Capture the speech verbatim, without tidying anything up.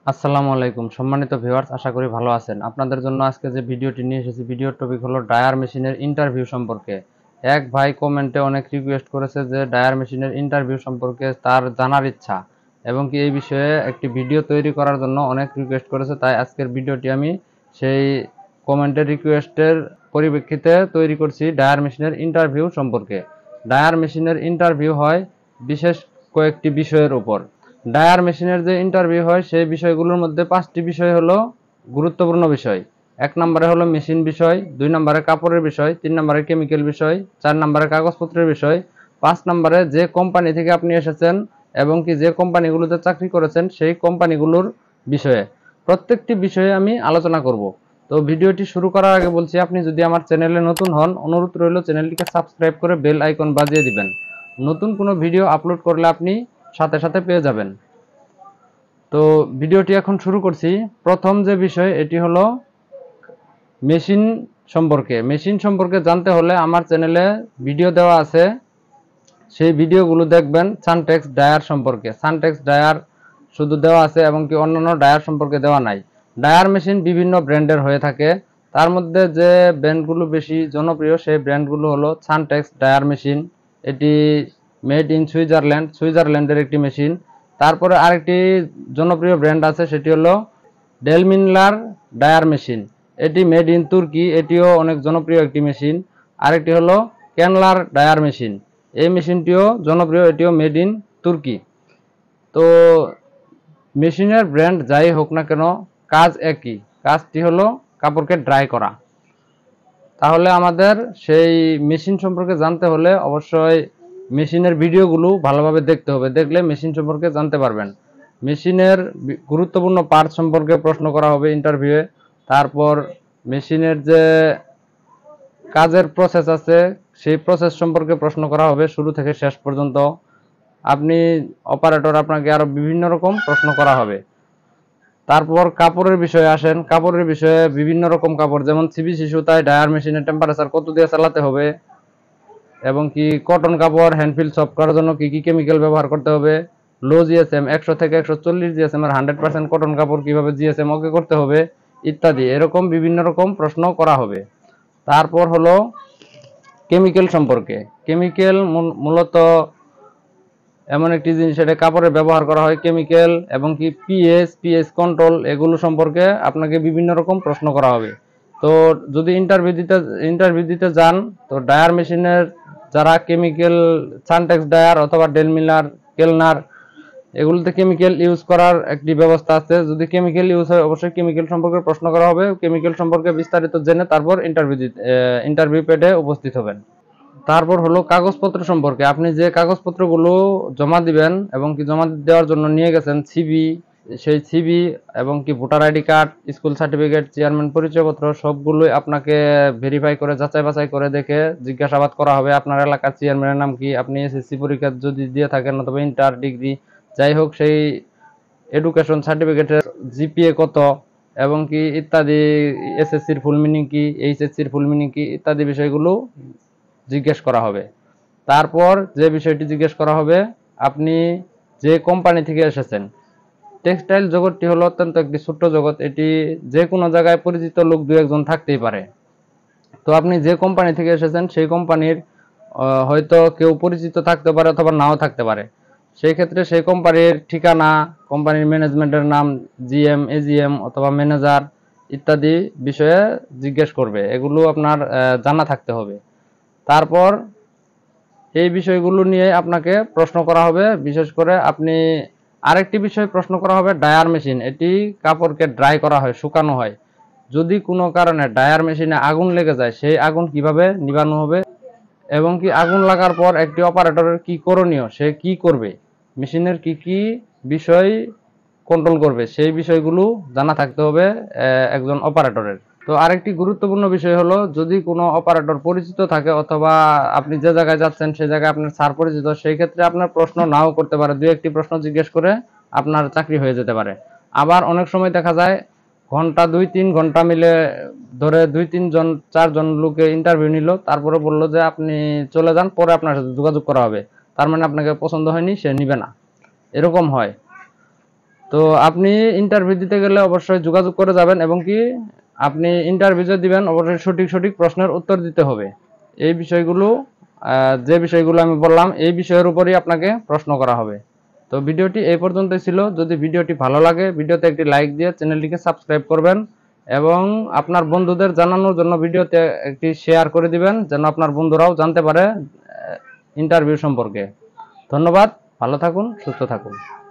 আসসালামু আলাইকুম সম্মানিত ভিউয়ার্স, আশা করি ভালো আছেন। আপনাদের জন্য আজকে যে ভিডিওটি নিয়ে এসেছি, ভিডিওর টপিক হলো ডায়ার মেশিনের ইন্টারভিউ সম্পর্কে। এক ভাই কমেন্টে অনেক রিকোয়েস্ট করেছে যে ডায়ার মেশিনের ইন্টারভিউ সম্পর্কে তার জানার ইচ্ছা এবং কি এই বিষয়ে একটি ভিডিও তৈরি করার জন্য অনেক রিকোয়েস্ট করেছে। তাই আজকের ভিডিওটি আমি সেই কমেন্টের রিকোয়েস্টের পরিপ্রেক্ষিতে তৈরি করছি ডায়ার মেশিনের ইন্টারভিউ সম্পর্কে। ডায়ার মেশিনের ইন্টারভিউ হয় বিশেষ কয়েকটি বিষয়ের উপর। ডায়ার মেশিনের যে ইন্টারভিউ হয় সেই বিষয়গুলোর মধ্যে পাঁচটি বিষয় হলো গুরুত্বপূর্ণ বিষয়। এক নম্বরে হলো মেশিন বিষয়, দুই নম্বরে কাপড়ের বিষয়, তিন নম্বরে কেমিক্যাল বিষয়, চার নম্বরে কাগজপত্রের বিষয়, পাঁচ নম্বরে যে কোম্পানি থেকে আপনি এসেছেন এবং কি যে কোম্পানিগুলোতে চাকরি করেছেন সেই কোম্পানিগুলোর বিষয়ে। প্রত্যেকটি বিষয়ে আমি আলোচনা করব। তো ভিডিওটি শুরু করার আগে বলছি, আপনি যদি আমার চ্যানেলে নতুন হন, অনুরোধ রইল চ্যানেলটিকে সাবস্ক্রাইব করে বেল আইকন বাজিয়ে দিবেন। নতুন কোনো ভিডিও আপলোড করলে আপনি সাথে সাথে পেয়ে যাবেন। তো ভিডিওটি এখন শুরু করছি। প্রথম যে বিষয় এটি হলো মেশিন সম্পর্কে। মেশিন সম্পর্কে জানতে হলে আমার চ্যানেলে ভিডিও দেওয়া আছে, সেই ভিডিওগুলো দেখবেন। সানটেক্স ডায়ার সম্পর্কে সানটেক্স ডায়ার শুধু দেওয়া আছে এবং কি অন্যান্য ডায়ার সম্পর্কে দেওয়া নাই। ডায়ার মেশিন বিভিন্ন ব্র্যান্ডের হয়ে থাকে, তার মধ্যে যে ব্র্যান্ডগুলো বেশি জনপ্রিয় সেই ব্র্যান্ডগুলো হলো সানটেক্স ডায়ার মেশিন। এটি মেড ইন সুইজারল্যান্ড, সুইজারল্যান্ডের একটি মেশিন। তারপরে আরেকটি জনপ্রিয় ব্র্যান্ড আছে, সেটি হলো ডেলমিনলার ডায়ার মেশিন। এটি মেড ইন তুর্কি, এটিও অনেক জনপ্রিয় একটি মেশিন। আরেকটি হলো ক্যানলার ডায়ার মেশিন, এই মেশিনটিও জনপ্রিয়, এটিও মেড ইন তুর্কি। তো মেশিনের ব্র্যান্ড যাই হোক না কেন, কাজ একই। কাজটি হলো কাপড়কে ড্রাই করা। তাহলে আমাদের সেই মেশিন সম্পর্কে জানতে হলে অবশ্যই মেশিনের ভিডিওগুলো ভালোভাবে দেখতে হবে, দেখলে মেশিন সম্পর্কে জানতে পারবেন। মেশিনের গুরুত্বপূর্ণ পার্ট সম্পর্কে প্রশ্ন করা হবে ইন্টারভিউয়ে। তারপর মেশিনের যে কাজের প্রসেস আছে সেই প্রসেস সম্পর্কে প্রশ্ন করা হবে শুরু থেকে শেষ পর্যন্ত। আপনি অপারেটর, আপনাকে আরো বিভিন্ন রকম প্রশ্ন করা হবে। তারপর কাপড়ের বিষয়ে আসেন। কাপড়ের বিষয়ে বিভিন্ন রকম কাপড়, যেমন সিবিসি সুতায় ডায়ার মেশিনের টেম্পারেচার কত দিয়ে চালাতে হবে এবং কি কটন কাপড় হ্যান্ডফিল সফট করার জন্য কি কি কেমিক্যাল ব্যবহার করতে হবে, লো জিএসএম একশো থেকে একশো চল্লিশ জিএসএম এর হান্ড্রেড পার্সেন্ট কটন কাপড় কিভাবে জিএসএম ওকে করতে হবে ইত্যাদি, এরকম বিভিন্ন রকম প্রশ্ন করা হবে। তারপর হলো কেমিক্যাল সম্পর্কে। কেমিক্যাল মূলত এমন একটি জিনিস, এটা কাপড়ে ব্যবহার করা হয় কেমিক্যাল এবং কি পিএস পিএস কন্ট্রোল, এগুলো সম্পর্কে আপনাকে বিভিন্ন রকম প্রশ্ন করা হবে। তো যদি ইন্টারভিউ দিতে ইন্টারভিউ দিতে যান, তো ডায়ার মেশিনের যারা কেমিক্যাল সানটেক্স ডায়ার অথবা ডেলমিলার কেলনার এগুলোতে কেমিক্যাল ইউজ করার একটি ব্যবস্থা আছে। যদি কেমিক্যাল ইউজ হয় অবশ্যই কেমিক্যাল সম্পর্কে প্রশ্ন করা হবে। কেমিক্যাল সম্পর্কে বিস্তারিত জেনে তারপর ইন্টারভিউ ইন্টারভিউ পেডে উপস্থিত হবেন। তারপর হলো কাগজপত্র সম্পর্কে। আপনি যে কাগজপত্রগুলো জমা দিবেন এবং কি জমা দেওয়ার জন্য নিয়ে গেছেন, সিবি, সেই সিবি এবং কি voter ID card, school certificate, chairman পরিচয়পত্র, সবগুলোই আপনাকে ভেরিফাই করে যাচাই বাছাই করে দেখে জিজ্ঞাসাবাদ করা হবে আপনার এলাকার চেয়ারম্যানের নাম কি, আপনি এসএসসি পরীক্ষা যদি দিয়ে থাকেন অথবা ইন্টার ডিগ্রি যাই হোক, সেই এডুকেশন সার্টিফিকেটের জিপিএ কত এবং কি ইত্যাদি, এসএসসির ফুল মিনিং কি, এইচএসসির ফুল মিনিং কি ইত্যাদি বিষয়গুলো জিজ্ঞেস করা হবে। তারপর যে বিষয়টি জিজ্ঞেস করা হবে, আপনি যে কোম্পানি থেকে এসেছেন। টেক্সটাইল জগৎটি হলো অত্যন্ত একটি ছোট্ট জগৎ, এটি যে কোনো জায়গায় পরিচিত লোক দু একজন থাকতেই পারে। তো আপনি যে কোম্পানি থেকে এসেছেন সেই কোম্পানির হয়তো কেউ পরিচিত থাকতে পারে অথবা নাও থাকতে পারে। সেই ক্ষেত্রে সেই কোম্পানির ঠিকানা, কোম্পানির ম্যানেজমেন্টের নাম, জিএম, এজিএম অথবা ম্যানেজার ইত্যাদি বিষয়ে জিজ্ঞেস করবে, এগুলো আপনার জানা থাকতে হবে। তারপর এই বিষয়গুলো নিয়ে আপনাকে প্রশ্ন করা হবে। বিশেষ করে আপনি আরেকটি বিষয় প্রশ্ন করা হবে, ডায়ার মেশিন। এটি কাপড়কে ড্রাই করা হয়, শুকানো হয়। যদি কোনো কারণে ডায়ার মেশিনে আগুন লেগে যায়, সেই আগুন কিভাবে নিভানো হবে এবং কি আগুন লাগার পর একটি অপারেটরের কি করণীয়, সে কি করবে, মেশিনের কি কি বিষয় কন্ট্রোল করবে, সেই বিষয়গুলো জানা থাকতে হবে একজন অপারেটরের। তো আরেকটি গুরুত্বপূর্ণ বিষয় হলো, যদি কোনো অপারেটর পরিচিত থাকে অথবা আপনি যে জায়গায় যাচ্ছেন সে জায়গায় আপনার স্যার পরিচিত, সেই ক্ষেত্রে আপনার প্রশ্ন নাও করতে পারে, দুই একটি প্রশ্ন জিজ্ঞেস করে আপনার চাকরি হয়ে যেতে পারে। আবার অনেক সময় দেখা যায় ঘন্টা দুই তিন ঘন্টা মিলে ধরে দুই তিনজন চারজন লোকে ইন্টারভিউ নিল, তারপরে বললো যে আপনি চলে যান, পরে আপনার সাথে যোগাযোগ করা হবে। তার মানে আপনাকে পছন্দ হয়নি, সে নিবে না, এরকম হয়। তো আপনি ইন্টারভিউ দিতে গেলে অবশ্যই যোগাযোগ করে যাবেন, এবং কি আপনি ইন্টারভিউ যে দিবেন অবশ্যই সঠিক সঠিক প্রশ্নের উত্তর দিতে হবে। এই বিষয়গুলো যে বিষয়গুলো আমি বললাম এই বিষয়ের উপরই আপনাকে প্রশ্ন করা হবে। তো ভিডিওটি এই পর্যন্তই ছিল। যদি ভিডিওটি ভালো লাগে ভিডিওতে একটি লাইক দিয়ে চ্যানেলটিকে সাবস্ক্রাইব করবেন, এবং আপনার বন্ধুদের জানানোর জন্য ভিডিওতে একটি শেয়ার করে দিবেন, যেন আপনার বন্ধুরাও জানতে পারে ইন্টারভিউ সম্পর্কে। ধন্যবাদ, ভালো থাকুন, সুস্থ থাকুন।